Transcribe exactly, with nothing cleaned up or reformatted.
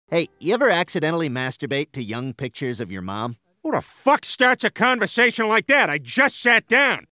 Hey, you ever accidentally masturbate to young pictures of your mom? Who the fuck starts a conversation like that? I just sat down.